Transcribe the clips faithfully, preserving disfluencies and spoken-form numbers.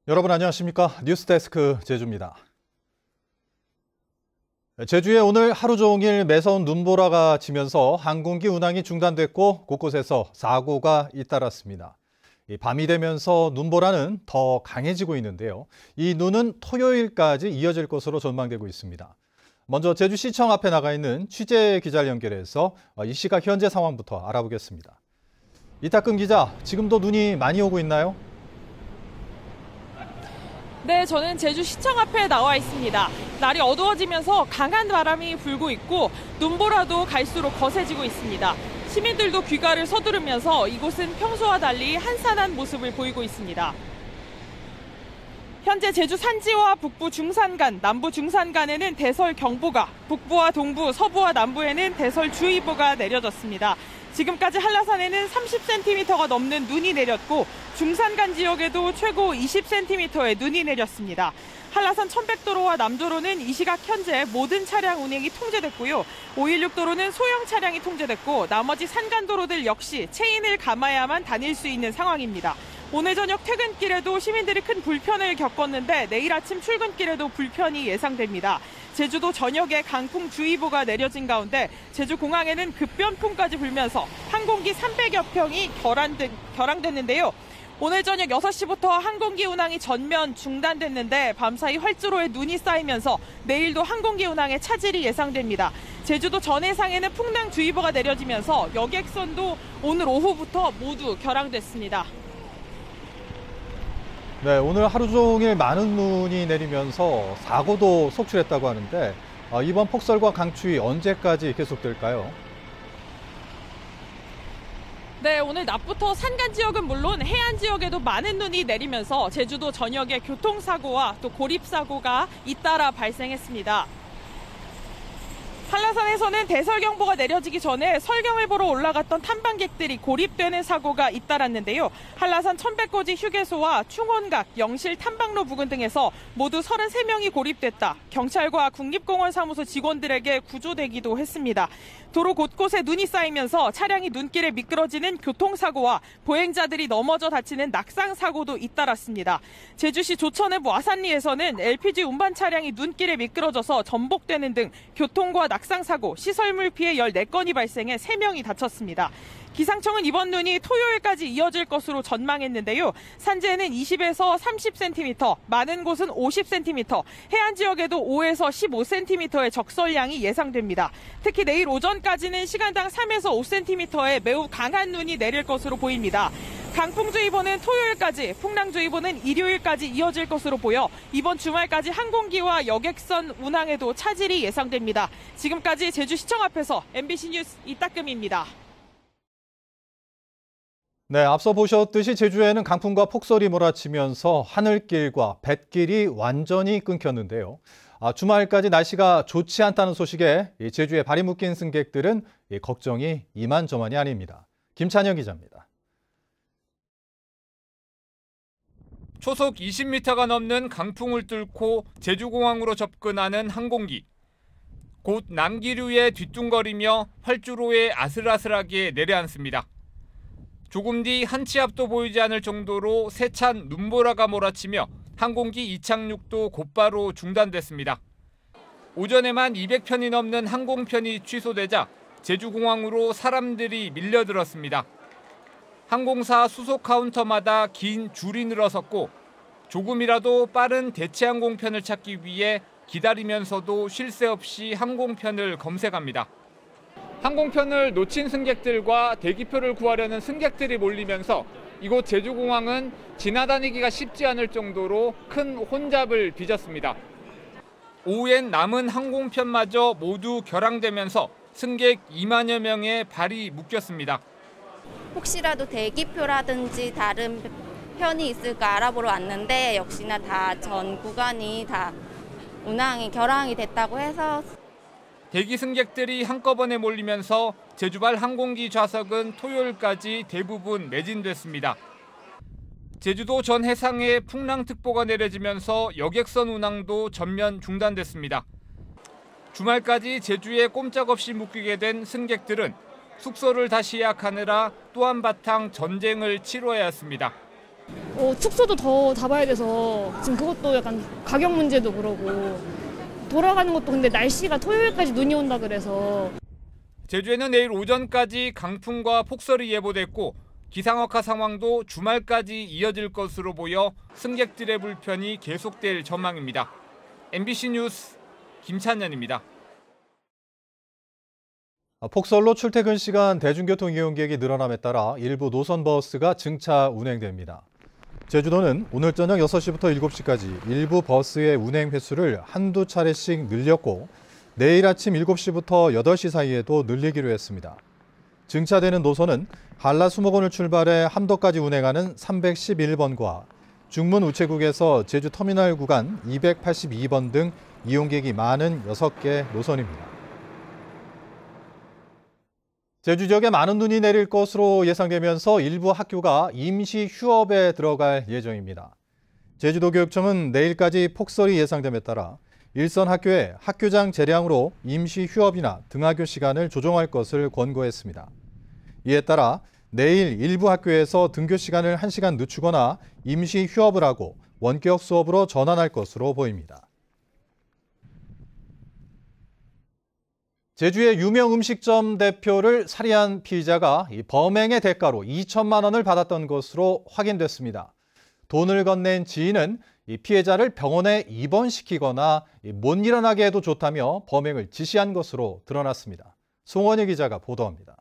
여러분 안녕하십니까? 뉴스데스크 제주입니다. 제주에 오늘 하루 종일 매서운 눈보라가 치면서 항공기 운항이 중단됐고 곳곳에서 사고가 잇따랐습니다. 밤이 되면서 눈보라는 더 강해지고 있는데요. 이 눈은 토요일까지 이어질 것으로 전망되고 있습니다. 먼저 제주시청 앞에 나가 있는 취재 기자를 연결해서 이 시각 현재 상황부터 알아보겠습니다. 이탁금 기자, 지금도 눈이 많이 오고 있나요? 네, 저는 제주시청 앞에 나와 있습니다. 날이 어두워지면서 강한 바람이 불고 있고 눈보라도 갈수록 거세지고 있습니다. 시민들도 귀가를 서두르면서 이곳은 평소와 달리 한산한 모습을 보이고 있습니다. 현재 제주 산지와 북부 중산간, 남부 중산간에는 대설 경보가, 북부와 동부, 서부와 남부에는 대설 주의보가 내려졌습니다. 지금까지 한라산에는 삼십 센티미터가 넘는 눈이 내렸고 중산간 지역에도 최고 이십 센티미터의 눈이 내렸습니다. 한라산 천백도로와 남도로는 이 시각 현재 모든 차량 운행이 통제됐고요. 오일육 도로는 소형 차량이 통제됐고 나머지 산간도로들 역시 체인을 감아야만 다닐 수 있는 상황입니다. 오늘 저녁 퇴근길에도 시민들이 큰 불편을 겪었는데 내일 아침 출근길에도 불편이 예상됩니다. 제주도 전역에 강풍주의보가 내려진 가운데 제주공항에는 급변풍까지 불면서 항공기 삼백여 평이 결항된, 결항됐는데요. 오늘 저녁 여섯 시부터 항공기 운항이 전면 중단됐는데 밤사이 활주로에 눈이 쌓이면서 내일도 항공기 운항에 차질이 예상됩니다. 제주도 전해상에는 풍랑주의보가 내려지면서 여객선도 오늘 오후부터 모두 결항됐습니다. 네, 오늘 하루 종일 많은 눈이 내리면서 사고도 속출했다고 하는데 이번 폭설과 강추위 언제까지 계속될까요? 네, 오늘 낮부터 산간 지역은 물론 해안 지역에도 많은 눈이 내리면서 제주도 전역에 교통사고와 또 고립사고가 잇따라 발생했습니다. 한라산에서는 대설경보가 내려지기 전에 설경을 보러 올라갔던 탐방객들이 고립되는 사고가 잇따랐는데요. 한라산 천백고지 휴게소와 충원각, 영실 탐방로 부근 등에서 모두 서른세 명이 고립됐다. 경찰과 국립공원 사무소 직원들에게 구조되기도 했습니다. 도로 곳곳에 눈이 쌓이면서 차량이 눈길에 미끄러지는 교통사고와 보행자들이 넘어져 다치는 낙상사고도 잇따랐습니다. 제주시 조천읍 와산리에서는 엘피지 운반 차량이 눈길에 미끄러져서 전복되는 등 교통과 낙상사고, 시설물 피해 열네 건이 발생해 세 명이 다쳤습니다. 기상청은 이번 눈이 토요일까지 이어질 것으로 전망했는데요. 산지에는 이십에서 삼십 센티미터, 많은 곳은 오십 센티미터, 해안 지역에도 오에서 십오 센티미터의 적설량이 예상됩니다. 특히 내일 오전까지는 시간당 삼에서 오 센티미터의 매우 강한 눈이 내릴 것으로 보입니다. 강풍주의보는 토요일까지, 풍랑주의보는 일요일까지 이어질 것으로 보여 이번 주말까지 항공기와 여객선 운항에도 차질이 예상됩니다. 지금까지 제주시청 앞에서 엠비씨 뉴스 이따금입니다. 네, 앞서 보셨듯이 제주에는 강풍과 폭설이 몰아치면서 하늘길과 뱃길이 완전히 끊겼는데요. 아, 주말까지 날씨가 좋지 않다는 소식에 제주에 발이 묶인 승객들은 걱정이 이만저만이 아닙니다. 김찬영 기자입니다. 초속 이십 미터가 넘는 강풍을 뚫고 제주공항으로 접근하는 항공기. 곧 난기류에 뒤뚱거리며 활주로에 아슬아슬하게 내려앉습니다. 조금 뒤 한 치 앞도 보이지 않을 정도로 세찬 눈보라가 몰아치며 항공기 이착륙도 곧바로 중단됐습니다. 오전에만 이백 편이 넘는 항공편이 취소되자 제주공항으로 사람들이 밀려들었습니다. 항공사 수속 카운터마다 긴 줄이 늘어섰고 조금이라도 빠른 대체 항공편을 찾기 위해 기다리면서도 쉴 새 없이 항공편을 검색합니다. 항공편을 놓친 승객들과 대기표를 구하려는 승객들이 몰리면서 이곳 제주공항은 지나다니기가 쉽지 않을 정도로 큰 혼잡을 빚었습니다. 오후엔 남은 항공편마저 모두 결항되면서 승객 이만여 명의 발이 묶였습니다. 혹시라도 대기표라든지 다른 편이 있을까 알아보러 왔는데 역시나 다 전 구간이 다 운항이 결항이 됐다고 해서 대기 승객들이 한꺼번에 몰리면서 제주발 항공기 좌석은 토요일까지 대부분 매진됐습니다. 제주도 전 해상에 풍랑특보가 내려지면서 여객선 운항도 전면 중단됐습니다. 주말까지 제주에 꼼짝없이 묶이게 된 승객들은 숙소를 다시 예약하느라 또 한바탕 전쟁을 치러야 했습니다. 어, 축소도 더 잡아야 돼서 지금 그것도 약간 가격 문제도 그러고 돌아가는 것도 근데 날씨가 토요일까지 눈이 온다 그래서. 제주에는 내일 오전까지 강풍과 폭설이 예보됐고 기상악화 상황도 주말까지 이어질 것으로 보여 승객들의 불편이 계속될 전망입니다. 엠비씨 뉴스 김찬현입니다. 폭설로 출퇴근 시간 대중교통 이용객이 늘어남에 따라 일부 노선 버스가 증차 운행됩니다. 제주도는 오늘 저녁 여섯 시부터 일곱 시까지 일부 버스의 운행 횟수를 한두 차례씩 늘렸고 내일 아침 일곱 시부터 여덟 시 사이에도 늘리기로 했습니다. 증차되는 노선은 한라 수목원을 출발해 함덕까지 운행하는 삼백십일 번과 중문 우체국에서 제주 터미널 구간 이백팔십이 번 등 이용객이 많은 여섯 개 노선입니다. 제주 지역에 많은 눈이 내릴 것으로 예상되면서 일부 학교가 임시 휴업에 들어갈 예정입니다. 제주도교육청은 내일까지 폭설이 예상됨에 따라 일선 학교에 학교장 재량으로 임시 휴업이나 등하교 시간을 조정할 것을 권고했습니다. 이에 따라 내일 일부 학교에서 등교 시간을 한 시간 늦추거나 임시 휴업을 하고 원격 수업으로 전환할 것으로 보입니다. 제주의 유명 음식점 대표를 살해한 피의자가 범행의 대가로 이천만 원을 받았던 것으로 확인됐습니다. 돈을 건넨 지인은 이 피해자를 병원에 입원시키거나 못 일어나게 해도 좋다며 범행을 지시한 것으로 드러났습니다. 송원희 기자가 보도합니다.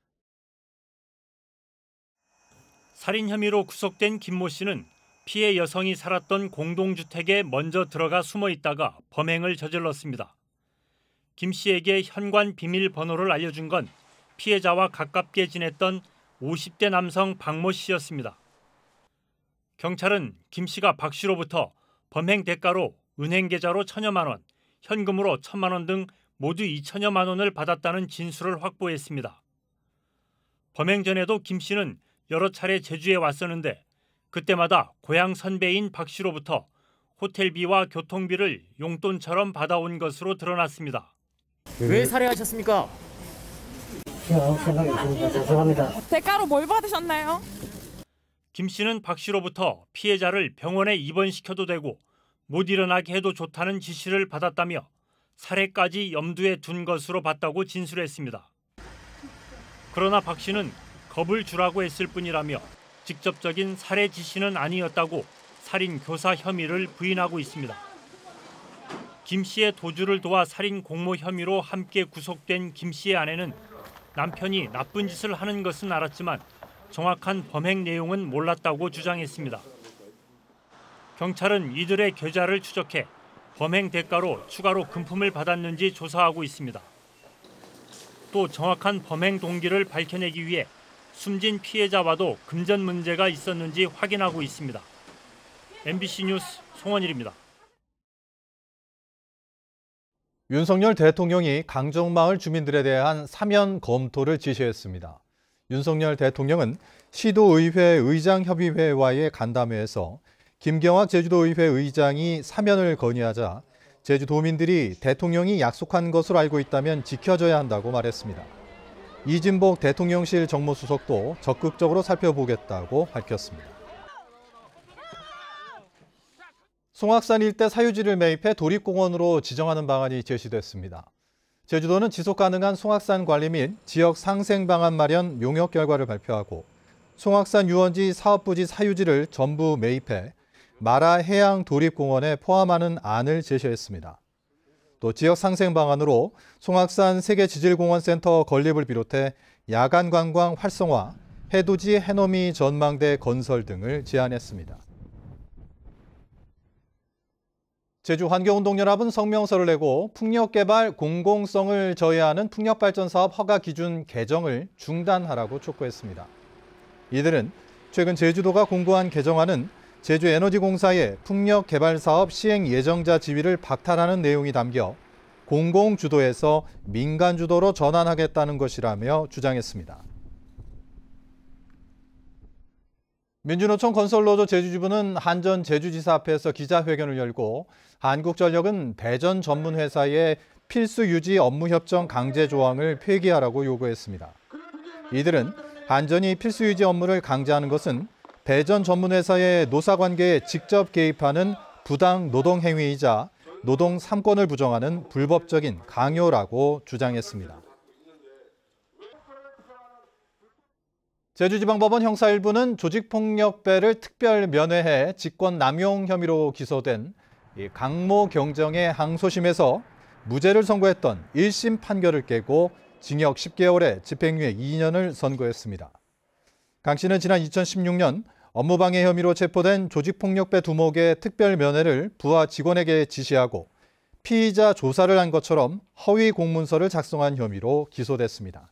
살인 혐의로 구속된 김모 씨는 피해 여성이 살았던 공동주택에 먼저 들어가 숨어 있다가 범행을 저질렀습니다. 김 씨에게 현관 비밀번호를 알려준 건 피해자와 가깝게 지냈던 오십 대 남성 박모 씨였습니다. 경찰은 김 씨가 박 씨로부터 범행 대가로 은행 계좌로 천여만 원, 현금으로 천만 원 등 모두 이천여만 원을 받았다는 진술을 확보했습니다. 범행 전에도 김 씨는 여러 차례 제주에 왔었는데 그때마다 고향 선배인 박 씨로부터 호텔비와 교통비를 용돈처럼 받아온 것으로 드러났습니다. 왜 살해하셨습니까? 아무 생각이 없습니다. 죄송합니다. 대가로 뭘 받으셨나요? 김 씨는 박 씨로부터 피해자를 병원에 입원시켜도 되고 못 일어나게 해도 좋다는 지시를 받았다며 살해까지 염두에 둔 것으로 봤다고 진술했습니다. 그러나 박 씨는 겁을 주라고 했을 뿐이라며 직접적인 살해 지시는 아니었다고 살인 교사 혐의를 부인하고 있습니다. 김 씨의 도주를 도와 살인 공모 혐의로 함께 구속된 김 씨의 아내는 남편이 나쁜 짓을 하는 것은 알았지만 정확한 범행 내용은 몰랐다고 주장했습니다. 경찰은 이들의 계좌를 추적해 범행 대가로 추가로 금품을 받았는지 조사하고 있습니다. 또 정확한 범행 동기를 밝혀내기 위해 숨진 피해자와도 금전 문제가 있었는지 확인하고 있습니다. 엠비씨 뉴스 송원일입니다. 윤석열 대통령이 강정마을 주민들에 대한 사면 검토를 지시했습니다. 윤석열 대통령은 시도의회 의장협의회와의 간담회에서 김경학 제주도의회 의장이 사면을 건의하자 제주도민들이 대통령이 약속한 것으로 알고 있다면 지켜져야 한다고 말했습니다. 이진복 대통령실 정무수석도 적극적으로 살펴보겠다고 밝혔습니다. 송악산 일대 사유지를 매입해 도립공원으로 지정하는 방안이 제시됐습니다. 제주도는 지속가능한 송악산 관리 및 지역 상생 방안 마련 용역 결과를 발표하고 송악산 유원지 사업부지 사유지를 전부 매입해 마라 해양 도립공원에 포함하는 안을 제시했습니다. 또 지역 상생 방안으로 송악산 세계지질공원센터 건립을 비롯해 야간 관광 활성화, 해돋이 해넘이 전망대 건설 등을 제안했습니다. 제주환경운동연합은 성명서를 내고 풍력개발 공공성을 저해하는 풍력발전사업 허가 기준 개정을 중단하라고 촉구했습니다. 이들은 최근 제주도가 공고한 개정안은 제주에너지공사의 풍력개발사업 시행 예정자 지위를 박탈하는 내용이 담겨 공공주도에서 민간주도로 전환하겠다는 것이라며 주장했습니다. 민주노총 건설노조 제주지부는 한전 제주지사 앞에서 기자회견을 열고 한국전력은 대전 전문회사의 필수 유지 업무협정 강제 조항을 폐기하라고 요구했습니다. 이들은 한전이 필수 유지 업무를 강제하는 것은 배전 전문회사의 노사관계에 직접 개입하는 부당 노동행위이자 노동 삼 권을 부정하는 불법적인 강요라고 주장했습니다. 제주지방법원 형사 일 부는 조직폭력배를 특별 면회해 직권 남용 혐의로 기소된 강모 경정의 항소심에서 무죄를 선고했던 일 심 판결을 깨고 징역 십 개월에 집행유예 이 년을 선고했습니다. 강 씨는 지난 이천십육 년 업무방해 혐의로 체포된 조직폭력배 두목의 특별 면회를 부하 직원에게 지시하고 피의자 조사를 한 것처럼 허위 공문서를 작성한 혐의로 기소됐습니다.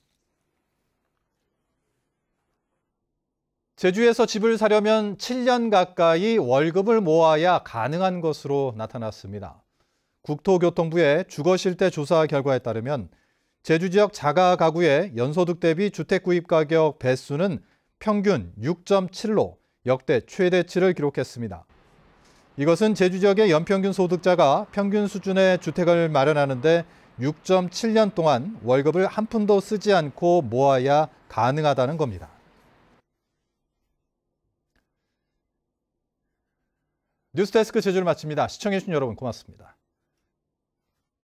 제주에서 집을 사려면 칠 년 가까이 월급을 모아야 가능한 것으로 나타났습니다. 국토교통부의 주거실태 조사 결과에 따르면 제주 지역 자가 가구의 연소득 대비 주택 구입 가격 배수는 평균 육 점 칠로 역대 최대치를 기록했습니다. 이것은 제주 지역의 연평균 소득자가 평균 수준의 주택을 마련하는데 육 점 칠 년 동안 월급을 한 푼도 쓰지 않고 모아야 가능하다는 겁니다. 뉴스데스크 제주를 마칩니다. 시청해주신 여러분 고맙습니다.